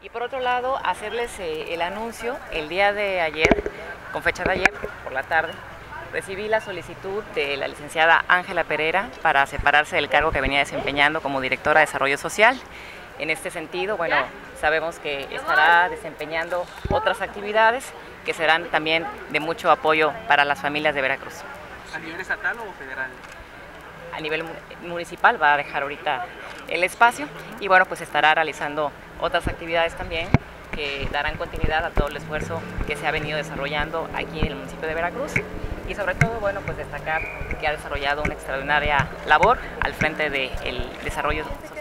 Y por otro lado, hacerles el anuncio, el día de ayer, con fecha de ayer, por la tarde, recibí la solicitud de la licenciada Ángela Pereira para separarse del cargo que venía desempeñando como directora de Desarrollo Social. En este sentido, bueno, sabemos que estará desempeñando otras actividades que serán también de mucho apoyo para las familias de Veracruz. ¿A nivel estatal o federal? A nivel municipal va a dejar ahorita el espacio y bueno, pues estará realizando otras actividades también que darán continuidad a todo el esfuerzo que se ha venido desarrollando aquí en el municipio de Veracruz y sobre todo, bueno, pues destacar que ha desarrollado una extraordinaria labor al frente del desarrollo social.